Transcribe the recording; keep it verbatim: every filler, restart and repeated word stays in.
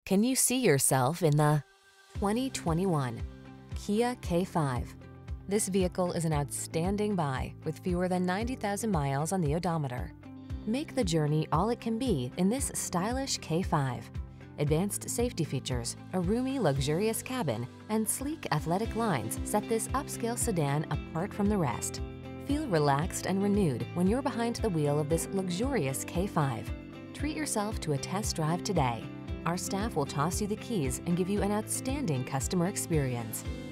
Can you see yourself in the twenty twenty-one Kia K five? This vehicle is an outstanding buy with fewer than ninety thousand miles on the odometer. Make the journey all it can be in this stylish K five. Advanced safety features, a roomy, luxurious cabin, and sleek, athletic lines set this upscale sedan apart from the rest. Feel relaxed and renewed when you're behind the wheel of this luxurious K five. Treat yourself to a test drive today. Our staff will toss you the keys and give you an outstanding customer experience.